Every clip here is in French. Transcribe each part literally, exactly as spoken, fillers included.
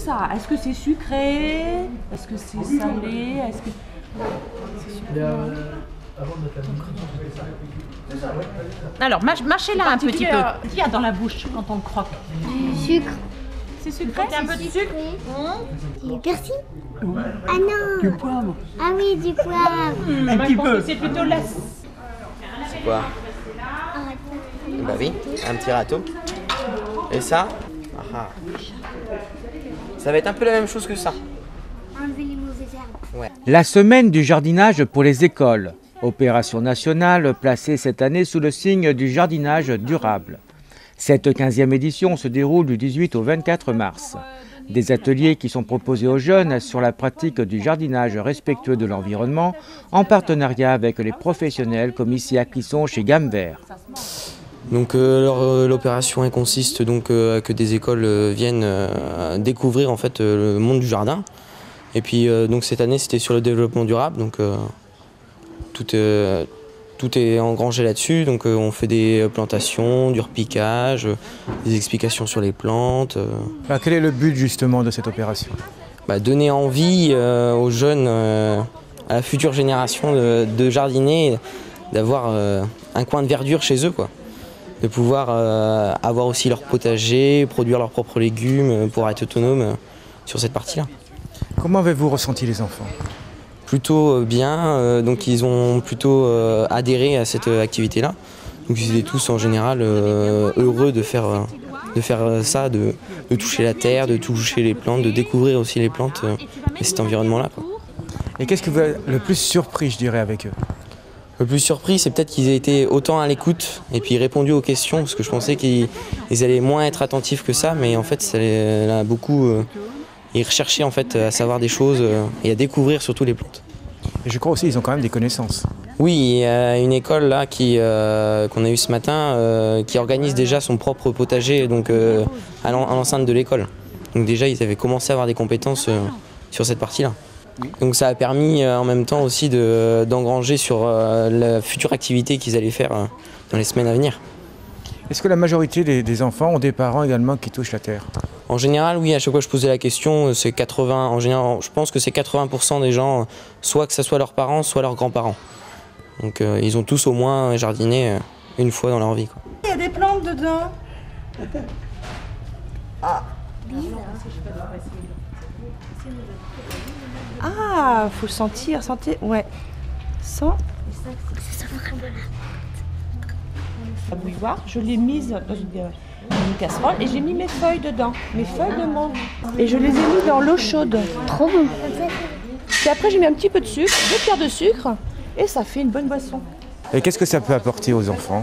ça? Est-ce que c'est sucré? Est-ce que c'est salé? Est-ce que... Alors, mâchez-la un petit peu. Qu'est-ce qu'il y a dans la bouche quand on le croque? Du sucre. C'est sucré? C'est un peu de sucre? Du persil? Ah non. Du poivre. Ah oui, du poivre. Mmh, un petit peu. C'est plutôt la... C'est quoi? Bah oui, un petit râteau. Et ça? Ah. Ça va être un peu la même chose que ça. Enlever les mauvaises herbes. Ouais. La semaine du jardinage pour les écoles. Opération nationale placée cette année sous le signe du jardinage durable. Cette quinzième édition se déroule du dix-huit au vingt-quatre mars. Des ateliers qui sont proposés aux jeunes sur la pratique du jardinage respectueux de l'environnement en partenariat avec les professionnels comme ici à Clisson chez Gamme Vert. Donc euh, l'opération elle consiste donc euh, à que des écoles euh, viennent euh, découvrir en fait euh, le monde du jardin. Et puis euh, donc cette année c'était sur le développement durable, donc euh, tout, euh, tout est engrangé là-dessus. Donc euh, on fait des plantations, du repiquage, euh, des explications sur les plantes. Euh. Alors, quel est le but justement de cette opération? Bah, donner envie euh, aux jeunes, euh, à la future génération de, de jardiniers, d'avoir euh, un coin de verdure chez eux, quoi. De pouvoir euh, avoir aussi leur potager, produire leurs propres légumes, pour être autonome euh, sur cette partie-là. Comment avez-vous ressenti les enfants? Plutôt bien, euh, donc ils ont plutôt euh, adhéré à cette euh, activité-là. Donc ils étaient tous en général euh, heureux de faire, euh, de faire ça, de, de toucher la terre, de toucher les plantes, de découvrir aussi les plantes euh, et cet environnement-là, quoi. Et qu'est-ce qui vous a le plus surpris, je dirais, avec eux? Le plus surpris, c'est peut-être qu'ils aient été autant à l'écoute et puis répondu aux questions, parce que je pensais qu'ils allaient moins être attentifs que ça, mais en fait, ça les a beaucoup. Euh, ils recherchaient en fait à savoir des choses euh, et à découvrir surtout les plantes. Et je crois aussi qu'ils ont quand même des connaissances. Oui, il y a une école là qui euh, qu'on a eue ce matin euh, qui organise déjà son propre potager donc euh, à l'enceinte de l'école. Donc déjà, ils avaient commencé à avoir des compétences euh, sur cette partie-là. Donc ça a permis euh, en même temps aussi de, d'engranger sur euh, la future activité qu'ils allaient faire euh, dans les semaines à venir. Est-ce que la majorité des, des enfants ont des parents également qui touchent la terre? En général, oui, à chaque fois que je posais la question, c'est quatre-vingts, en général, je pense que c'est quatre-vingts pour cent des gens, soit que ce soit leurs parents, soit leurs grands-parents. Donc euh, ils ont tous au moins jardiné euh, une fois dans leur vie, quoi. Il y a des plantes dedans. Ah. Ah, faut sentir, sentir, ouais. Sens. Ça sent vraiment la La bouilloire, je l'ai mise dans une, une casserole et j'ai mis mes feuilles dedans, mes feuilles de menthe. Et je les ai mis dans l'eau chaude. trop bon. Puis après j'ai mis un petit peu de sucre, deux pierres de sucre et ça fait une bonne boisson. Et qu'est-ce que ça peut apporter aux enfants?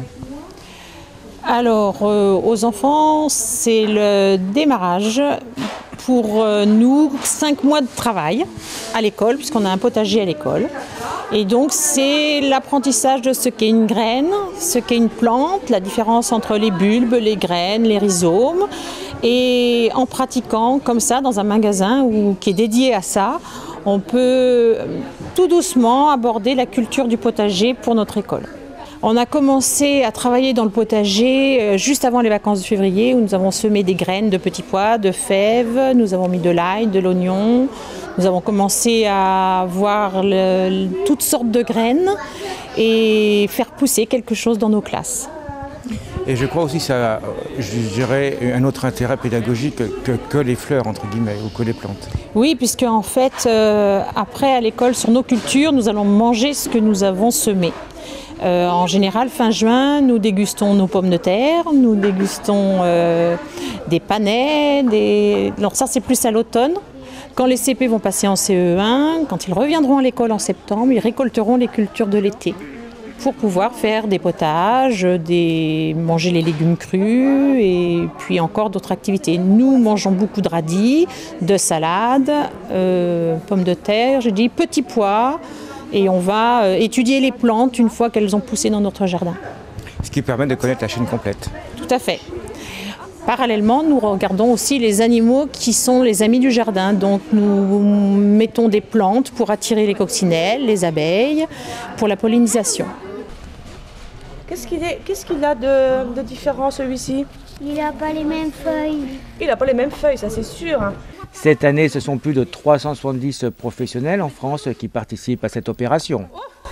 Alors, euh, aux enfants, c'est le démarrage. Pour euh, nous, cinq mois de travail à l'école, puisqu'on a un potager à l'école. Et donc, c'est l'apprentissage de ce qu'est une graine, ce qu'est une plante, la différence entre les bulbes, les graines, les rhizomes. Et en pratiquant comme ça dans un magasin où, qui est dédié à ça, on peut tout doucement aborder la culture du potager pour notre école. On a commencé à travailler dans le potager juste avant les vacances de février où nous avons semé des graines de petits pois, de fèves, nous avons mis de l'ail, de l'oignon. Nous avons commencé à voir le, toutes sortes de graines et faire pousser quelque chose dans nos classes. Et je crois aussi que ça a, je dirais, un autre intérêt pédagogique que, que les fleurs, entre guillemets, ou que les plantes. Oui, puisque en fait, euh, après à l'école, sur nos cultures, nous allons manger ce que nous avons semé. Euh, en général, fin juin, nous dégustons nos pommes de terre, nous dégustons euh, des panais, des... Alors ça c'est plus à l'automne. Quand les C P vont passer en C E un, quand ils reviendront à l'école en septembre, ils récolteront les cultures de l'été pour pouvoir faire des potages, des... manger les légumes crus et puis encore d'autres activités. Nous mangeons beaucoup de radis, de salades, euh, pommes de terre, j'ai dit petits pois. Et on va étudier les plantes une fois qu'elles ont poussé dans notre jardin. Ce qui permet de connaître la chaîne complète. Tout à fait. Parallèlement, nous regardons aussi les animaux qui sont les amis du jardin. Donc nous mettons des plantes pour attirer les coccinelles, les abeilles, pour la pollinisation. Qu'est-ce qu'il est, qu'est-ce qu'il a de, de différent celui-ci? Il n'a pas les mêmes feuilles. Il n'a pas les mêmes feuilles, ça c'est sûr. Cette année, ce sont plus de trois cent soixante-dix professionnels en France qui participent à cette opération.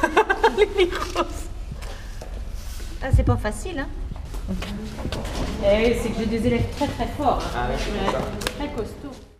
Ah, c'est pas facile, hein. Eh, c'est que j'ai des élèves très très forts, hein. Ah ouais, c'est Ouais, très costauds.